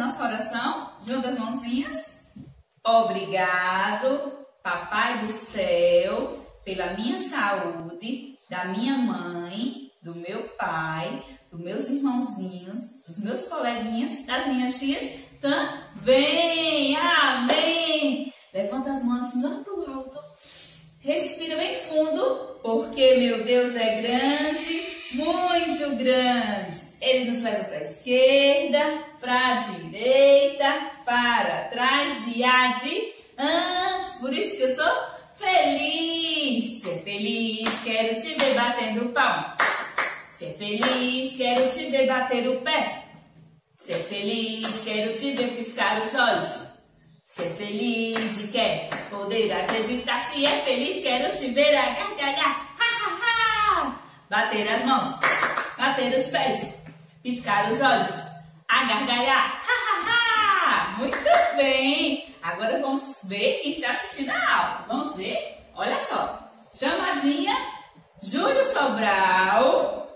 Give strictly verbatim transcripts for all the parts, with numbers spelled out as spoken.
nossa oração? Junta as mãozinhas. Obrigado, Papai do Céu, pela minha saúde, da minha mãe, do meu pai, dos meus irmãozinhos, dos meus coleguinhas, das minhas tias também. Amém! Levanta as mãos assim lá pro alto. Respira bem fundo, porque meu Deus é grande, muito grande. Ele nos leva para a esquerda, para a direita, para trás e adiante. Por isso que eu sou feliz. Ser feliz, quero te ver batendo palma. Ser feliz, quero te ver bater o pé. Ser feliz, quero te ver piscar os olhos. Ser feliz e quer poder acreditar. Se é feliz, quero te ver a gargalhar. Ha, ha, ha. Bater as mãos, bater os pés, piscar os olhos, a gargalhar. Ha, ha, ha. Muito bem. Agora vamos ver quem está assistindo a aula. Vamos ver? Olha só. Chamadinha, Júlio Sobral,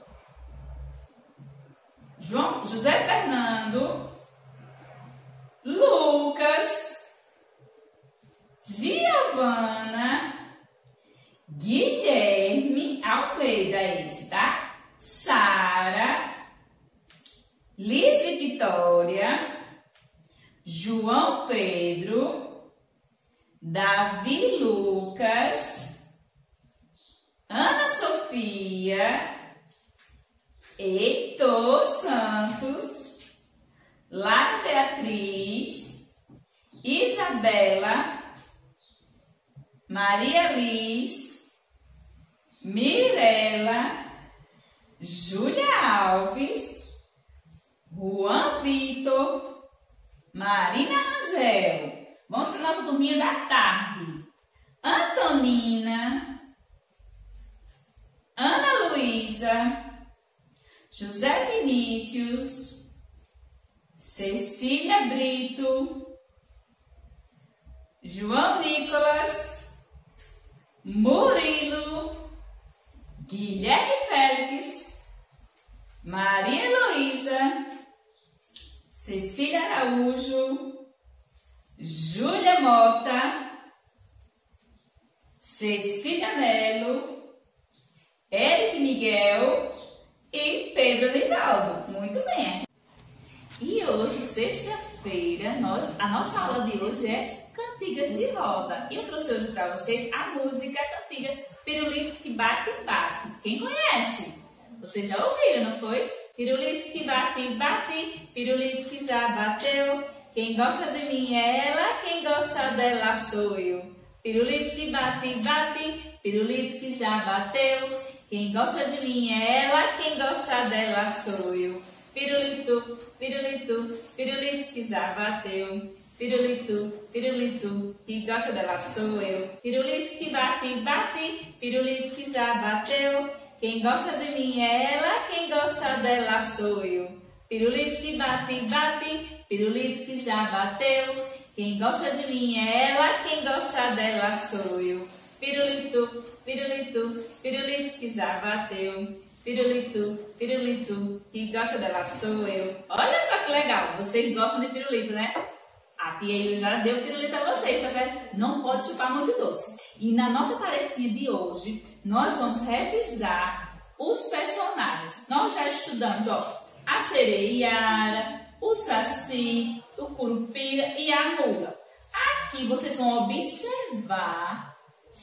João, José Fernando, Lucas, Giovana, Guilherme Almeida, esse, tá? Sara, Liz Vitória, João Pedro, Davi Lucas, Ana Sofia, Heitor Santos, Lara Beatriz, Isabela, Maria Liz, Mirela, Júlia Alves, Juan Vitor, Marina Rangel. Vamos para a nossa turminha da tarde. Antonina, Ana Luísa, José Vinícius, Cecília Brito, João Nicolas, Murilo, Guilherme Félix, Maria Heloísa, Cecília Araújo, Júlia Mota, Cecília Melo, Eric Miguel e Pedro Nivaldo. Muito bem. E hoje, sexta-feira, nós, a nossa aula de hoje é Cantigas de Roda. E eu trouxe hoje para vocês a música Cantigas Pirulito que Bate Bate. Quem conhece? Vocês já ouviram, não foi? Pirulito que bate bate, pirulito que já bateu. Quem gosta de mim é ela, quem gosta dela sou eu. Pirulito que bate bate, pirulito que já bateu. Quem gosta de mim é ela, quem gosta dela sou eu. Pirulito, pirulito, pirulito que já bateu. Pirulito, pirulito, que gosta dela sou eu. Pirulito que bate, bate, pirulito que já bateu. Quem gosta de mim é ela, quem gosta dela sou eu. Pirulito que bate, bate, pirulito que já bateu. Quem gosta de mim é ela, quem gosta dela sou eu. Pirulito, pirulito, pirulito que já bateu. Pirulito, pirulito, que gosta dela sou eu. Olha só que legal, vocês gostam de pirulito, né? A tia Ilha já deu pirulito a vocês, tá certo? Não pode chupar muito doce. E na nossa tarefinha de hoje, nós vamos revisar os personagens. Nós já estudamos, ó, a sereiara, o saci, o curupira e a mula. Aqui vocês vão observar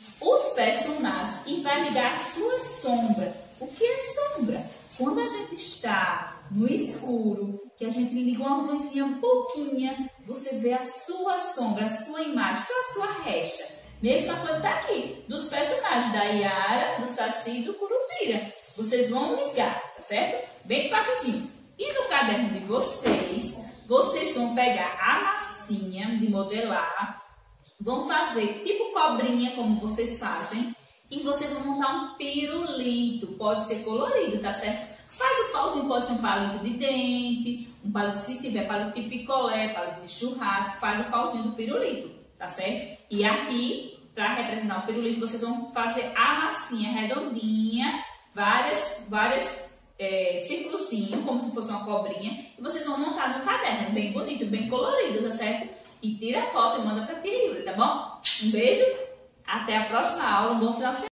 os personagens e vai me dar a sua sombra. O que é sombra? Quando a gente está no escuro, que a gente liga uma luzinha um pouquinho, você vê a sua sombra, a sua imagem, só a sua recha. Mesma coisa tá aqui, dos personagens da Iara, do Saci e do Curupira. Vocês vão ligar, tá certo? Bem fácil assim. E no caderno de vocês, vocês vão pegar a massinha de modelar, vão fazer tipo cobrinha, como vocês fazem, e vocês vão montar um pirulito. Pode ser colorido, tá certo? Faz o pauzinho, pode ser um palito de dente, um palito, se tiver palito de picolé, palito de churrasco, faz o pauzinho do pirulito, tá certo? E aqui, para representar o pirulito, vocês vão fazer a massinha redondinha, várias, várias é, círculozinho, como se fosse uma cobrinha, e vocês vão montar no caderno, bem bonito, bem colorido, tá certo? E tira a foto e manda pra tia Yuri, tá bom? Um beijo, até a próxima aula, um bom final de semana.